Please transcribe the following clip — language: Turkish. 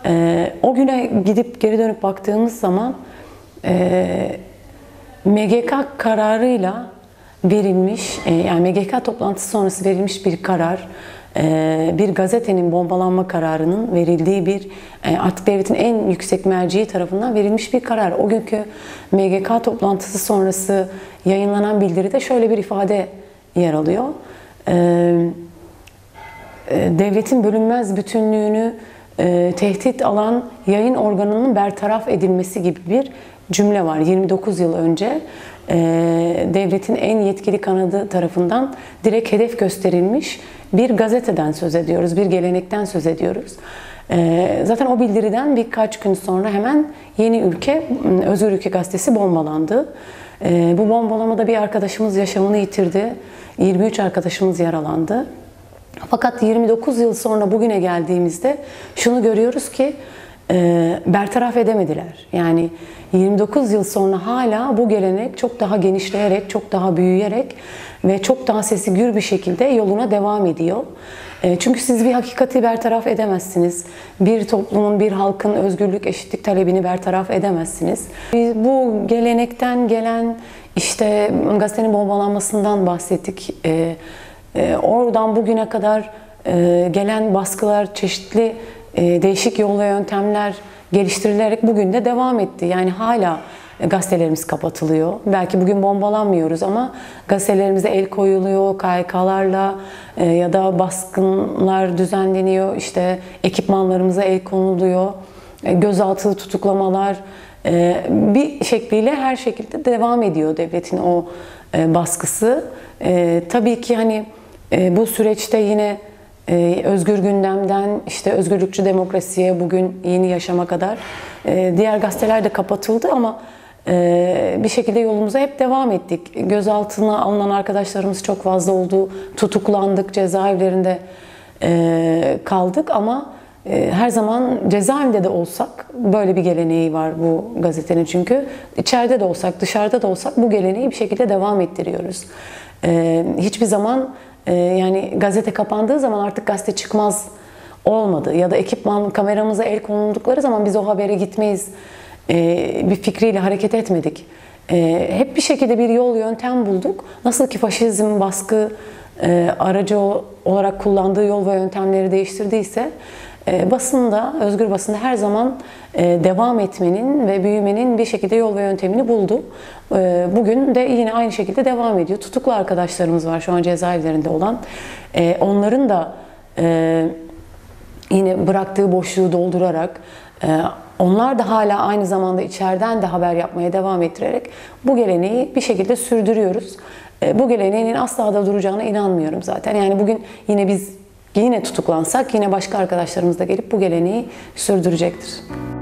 O güne gidip geri dönüp baktığımız zaman MGK kararıyla verilmiş, yani MGK toplantısı sonrası verilmiş bir karar, bir gazetenin bombalanma kararının verildiği bir, artık devletin en yüksek merciği tarafından verilmiş bir karar. O günkü MGK toplantısı sonrası yayınlanan bildiride şöyle bir ifade yer alıyor. Devletin bölünmez bütünlüğünü tehdit alan yayın organının bertaraf edilmesi gibi bir cümle var. 29 yıl önce devletin en yetkili kanadı tarafından direkt hedef gösterilmiş bir gazeteden söz ediyoruz, bir gelenekten söz ediyoruz. Zaten o bildiriden birkaç gün sonra hemen Yeni Ülke, Özgür Ülke gazetesi bombalandı. Bu bombalamada bir arkadaşımız yaşamını yitirdi, 23 arkadaşımız yaralandı. Fakat 29 yıl sonra bugüne geldiğimizde şunu görüyoruz ki bertaraf edemediler. Yani 29 yıl sonra hala bu gelenek çok daha genişleyerek, çok daha büyüyerek ve çok daha sesi gür bir şekilde yoluna devam ediyor. Çünkü siz bir hakikati bertaraf edemezsiniz. Bir toplumun, bir halkın özgürlük, eşitlik talebini bertaraf edemezsiniz. Bu gelenekten gelen işte gazetenin bombalanmasından bahsettik. Oradan bugüne kadar gelen baskılar, çeşitli değişik yol ve yöntemler geliştirilerek bugün de devam etti. Yani hala gazetelerimiz kapatılıyor. Belki bugün bombalanmıyoruz ama gazetelerimize el koyuluyor, KHK'larla ya da baskınlar düzenleniyor. İşte ekipmanlarımıza el konuluyor, gözaltı tutuklamalar bir şekliyle her şekilde devam ediyor devletin o baskısı. Tabii ki hani bu süreçte yine Özgür Gündem'den işte Özgürlükçü Demokrasi'ye, bugün Yeni Yaşam'a kadar diğer gazeteler de kapatıldı ama bir şekilde yolumuza hep devam ettik. Gözaltına alınan arkadaşlarımız çok fazla oldu. Tutuklandık, cezaevlerinde kaldık ama her zaman cezaevinde de olsak böyle bir geleneği var bu gazetenin, çünkü içeride de olsak, dışarıda da olsak bu geleneği bir şekilde devam ettiriyoruz. Hiçbir zaman yani gazete kapandığı zaman artık gazete çıkmaz olmadı ya da ekipman, kameramıza el konuldukları zaman biz o habere gitmeyiz bir fikriyle hareket etmedik. Hep bir şekilde bir yol, yöntem bulduk. Nasıl ki faşizm baskı aracı olarak kullandığı yol ve yöntemleri değiştirdiyse basında, özgür basında her zaman devam etmenin ve büyümenin bir şekilde yol ve yöntemini buldu. Bugün de yine aynı şekilde devam ediyor. Tutuklu arkadaşlarımız var şu an cezaevlerinde olan. Onların da yine bıraktığı boşluğu doldurarak, onlar da hala aynı zamanda içeriden de haber yapmaya devam ettirerek bu geleneği bir şekilde sürdürüyoruz. Bu geleneğin asla da duracağına inanmıyorum zaten. Yani bugün yine biz tutuklansak yine başka arkadaşlarımız da gelip bu geleneği sürdürecektir.